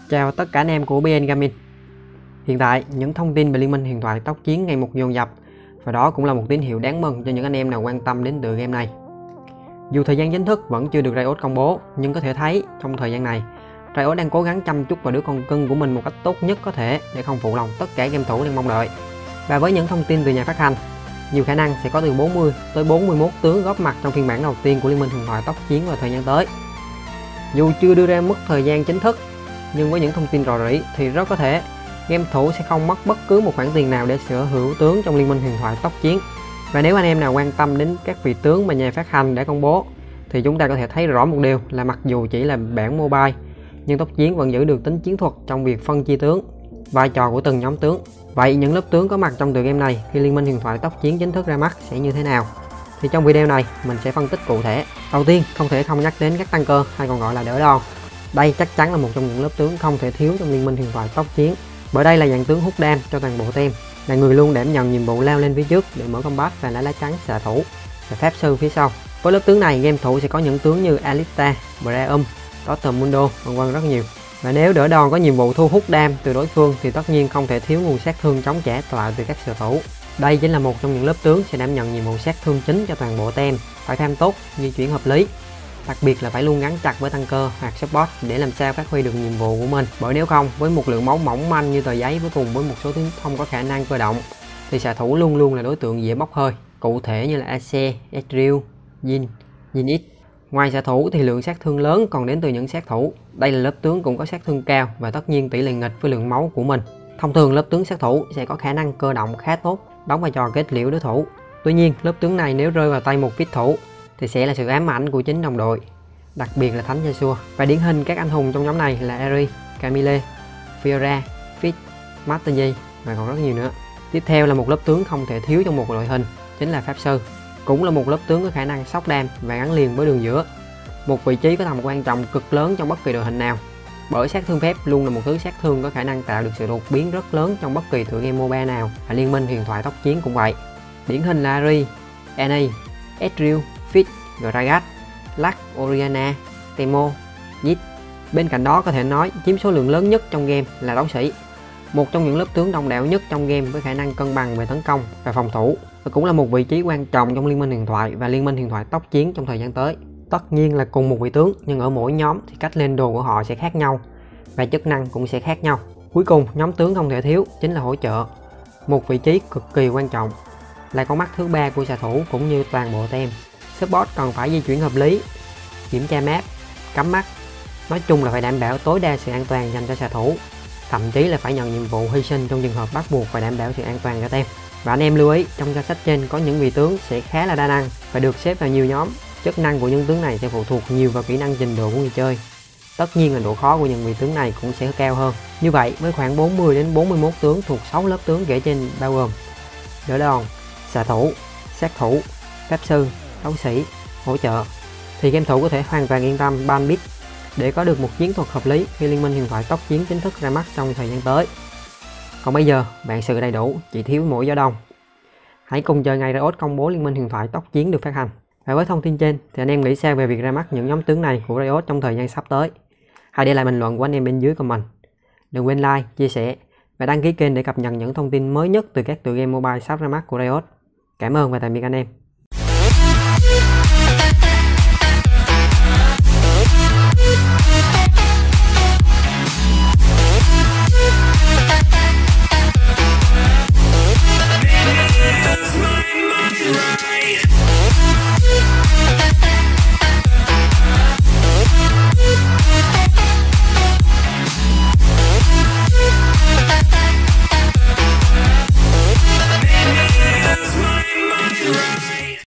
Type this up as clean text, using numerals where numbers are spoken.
Chào tất cả anh em của BN Gaming. Hiện tại những thông tin về Liên minh huyền thoại tốc chiến ngày một dồn dập, và đó cũng là một tín hiệu đáng mừng cho những anh em nào quan tâm đến tựa game này. Dù thời gian chính thức vẫn chưa được Riot công bố, nhưng có thể thấy trong thời gian này Riot đang cố gắng chăm chút vào đứa con cưng của mình một cách tốt nhất có thể để không phụ lòng tất cả game thủ đang mong đợi. Và với những thông tin từ nhà phát hành, nhiều khả năng sẽ có từ 40 tới 41 tướng góp mặt trong phiên bản đầu tiên của Liên minh huyền thoại tốc chiến vào thời gian tới. Dù chưa đưa ra mức thời gian chính thức, nhưng với những thông tin rò rỉ thì rất có thể game thủ sẽ không mất bất cứ một khoản tiền nào để sở hữu tướng trong Liên minh huyền thoại tốc chiến. Và nếu anh em nào quan tâm đến các vị tướng mà nhà phát hành đã công bố thì chúng ta có thể thấy rõ một điều là mặc dù chỉ là bản mobile, nhưng tốc chiến vẫn giữ được tính chiến thuật trong việc phân chia tướng, vai trò của từng nhóm tướng. Vậy những lớp tướng có mặt trong tựa game này khi Liên minh huyền thoại tốc chiến chính thức ra mắt sẽ như thế nào? Thì trong video này mình sẽ phân tích cụ thể. Đầu tiên, không thể không nhắc đến các tăng cơ hay còn gọi là đỡ đòn. Đây chắc chắn là một trong những lớp tướng không thể thiếu trong Liên minh huyền thoại tốc chiến, bởi đây là dạng tướng hút đam cho toàn bộ team, là người luôn đảm nhận nhiệm vụ lao lên phía trước để mở combat và lá chắn xạ thủ và pháp sư phía sau. Với lớp tướng này, game thủ sẽ có những tướng như Alista, Braum, Dortmundo, vân rất nhiều. Và nếu đỡ đòn có nhiệm vụ thu hút đam từ đối phương thì tất nhiên không thể thiếu nguồn sát thương chống trả lại từ các xạ thủ. Đây chính là một trong những lớp tướng sẽ đảm nhận nhiệm vụ sát thương chính cho toàn bộ team. Phải tham tốt, di chuyển hợp lý, đặc biệt là phải luôn gắn chặt với tăng cơ hoặc support để làm sao phát huy được nhiệm vụ của mình. Bởi nếu không, với một lượng máu mỏng manh như tờ giấy với cùng với một số tướng không có khả năng cơ động thì xạ thủ luôn luôn là đối tượng dễ bốc hơi, cụ thể như là AC, Ezreal, Jhin, X. Ngoài xạ thủ thì lượng sát thương lớn còn đến từ những sát thủ. Đây là lớp tướng cũng có sát thương cao và tất nhiên tỷ lệ nghịch với lượng máu của mình. Thông thường lớp tướng sát thủ sẽ có khả năng cơ động khá tốt, đóng vai trò kết liễu đối thủ. Tuy nhiên, lớp tướng này nếu rơi vào tay một fit thủ thì sẽ là sự ám ảnh của chính đồng đội, đặc biệt là Thánh Yasuo. Và điển hình các anh hùng trong nhóm này là Ahri, Camille, Fiora, Fizz, Master Yi và còn rất nhiều nữa. Tiếp theo là một lớp tướng không thể thiếu trong một đội hình, chính là Pháp Sư. Cũng là một lớp tướng có khả năng sốc đam và gắn liền với đường giữa, một vị trí có tầm quan trọng cực lớn trong bất kỳ đội hình nào. Bởi sát thương phép luôn là một thứ sát thương có khả năng tạo được sự đột biến rất lớn trong bất kỳ tựa game MOBA nào, và Liên minh huyền thoại tốc chiến cũng vậy. Điển hình là Ahri, Annie, Ezreal, Fizz, Gragas, Lux, Orianna, Teemo, Zed. Bên cạnh đó có thể nói chiếm số lượng lớn nhất trong game là đấu sĩ, một trong những lớp tướng đông đảo nhất trong game với khả năng cân bằng về tấn công và phòng thủ, và cũng là một vị trí quan trọng trong Liên minh huyền thoại và Liên minh huyền thoại tốc chiến trong thời gian tới. Tất nhiên là cùng một vị tướng, nhưng ở mỗi nhóm thì cách lên đồ của họ sẽ khác nhau và chức năng cũng sẽ khác nhau. Cuối cùng, nhóm tướng không thể thiếu chính là hỗ trợ, một vị trí cực kỳ quan trọng, là con mắt thứ ba của xạ thủ cũng như toàn bộ team. Support còn phải di chuyển hợp lý, kiểm tra map, cắm mắt, nói chung là phải đảm bảo tối đa sự an toàn dành cho xạ thủ, thậm chí là phải nhận nhiệm vụ hy sinh trong trường hợp bắt buộc phải đảm bảo sự an toàn cho team. Và anh em lưu ý, trong danh sách trên có những vị tướng sẽ khá là đa năng và được xếp vào nhiều nhóm. Chức năng của những tướng này sẽ phụ thuộc nhiều vào kỹ năng trình độ của người chơi. Tất nhiên là độ khó của những vị tướng này cũng sẽ cao hơn. Như vậy, với khoảng 40 đến 41 tướng thuộc 6 lớp tướng kể trên, bao gồm đỡ đòn, xạ thủ, sát thủ, pháp sư, đấu sĩ, hỗ trợ, thì game thủ có thể hoàn toàn yên tâm ban bit để có được một chiến thuật hợp lý khi Liên minh huyền thoại tốc chiến chính thức ra mắt trong thời gian tới. Còn bây giờ, bạn sự đầy đủ, chỉ thiếu mỗi gió đông. Hãy cùng chờ ngày Riot công bố Liên minh huyền thoại tốc chiến được phát hành. Và với thông tin trên thì anh em nghĩ sao về việc ra mắt những nhóm tướng này của Riot trong thời gian sắp tới? Hãy để lại bình luận của anh em bên dưới comment. Đừng quên like, chia sẻ và đăng ký kênh để cập nhật những thông tin mới nhất từ các tựa game mobile sắp ra mắt của Riot. Cảm ơn và tạm biệt anh em.